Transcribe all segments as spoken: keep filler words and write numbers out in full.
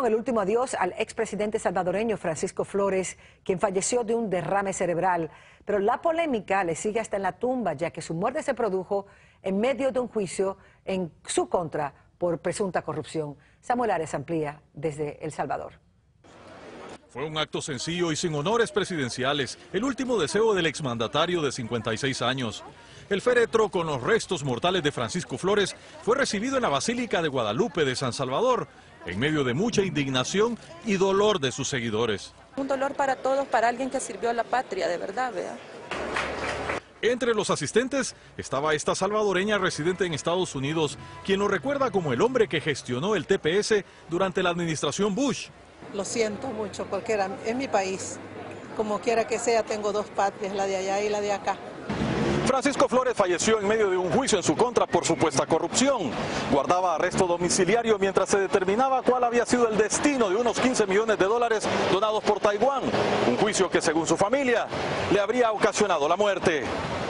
El último adiós al expresidente salvadoreño Francisco Flores, quien falleció de un derrame cerebral. Pero la polémica le sigue hasta en la tumba, ya que su muerte se produjo en medio de un juicio en su contra por presunta corrupción. Samuel Arias amplía desde El Salvador. Fue un acto sencillo y sin honores presidenciales, el último deseo del exmandatario de cincuenta y seis años. El féretro con los restos mortales de Francisco Flores fue recibido en la Basílica de Guadalupe de San Salvador, en medio de mucha indignación y dolor de sus seguidores. Un dolor para todos, para alguien que sirvió a la patria, de verdad, vea. Entre los asistentes estaba esta salvadoreña residente en Estados Unidos, quien lo recuerda como el hombre que gestionó el T P S durante la administración Bush. Lo siento mucho porque era, es mi país. Como quiera que sea, tengo dos patrias, la de allá y la de acá. Francisco Flores falleció en medio de un juicio en su contra por supuesta corrupción. Guardaba arresto domiciliario mientras se determinaba cuál había sido el destino de unos quince millones de dólares donados por Taiwán. Un juicio que, según su familia, le habría ocasionado la muerte.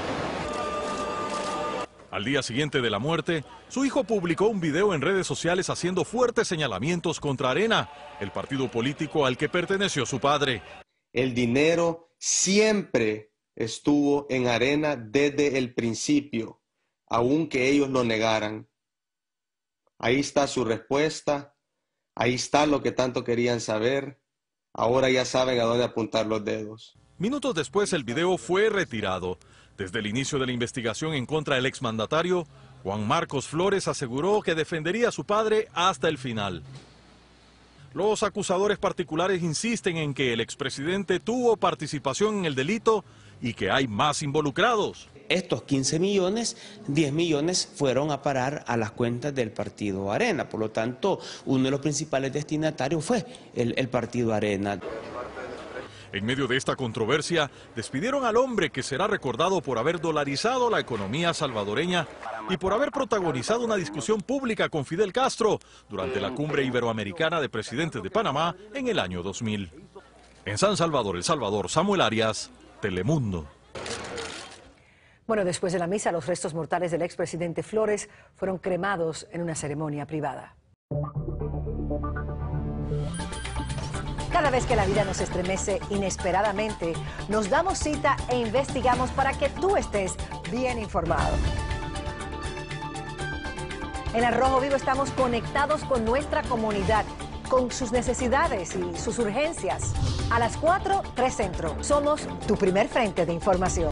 Al día siguiente de la muerte, su hijo publicó un video en redes sociales haciendo fuertes señalamientos contra Arena, el partido político al que perteneció su padre. El dinero siempre estuvo en Arena desde el principio, aunque ellos lo negaran. Ahí está su respuesta, ahí está lo que tanto querían saber. Ahora ya saben a dónde apuntar los dedos. Minutos después el video fue retirado. Desde el inicio de la investigación en contra del exmandatario, Juan Marcos Flores aseguró que defendería a su padre hasta el final. Los acusadores particulares insisten en que el expresidente tuvo participación en el delito y que hay más involucrados. Estos quince millones, diez millones fueron a parar a las cuentas del partido Arena. Por lo tanto, uno de los principales destinatarios fue el, el partido Arena. En medio de esta controversia, despidieron al hombre que será recordado por haber dolarizado la economía salvadoreña y por haber protagonizado una discusión pública con Fidel Castro durante la cumbre iberoamericana de presidentes de Panamá en el año dos mil. En San Salvador, El Salvador, Samuel Arias, Telemundo. Bueno, después de la misa, los restos mortales del expresidente Flores fueron cremados en una ceremonia privada. Cada vez que la vida nos estremece inesperadamente, nos damos cita e investigamos para que tú estés bien informado. En Al Rojo Vivo estamos conectados con nuestra comunidad, con sus necesidades y sus urgencias. A las cuatro, tres Centro. Somos tu primer frente de información.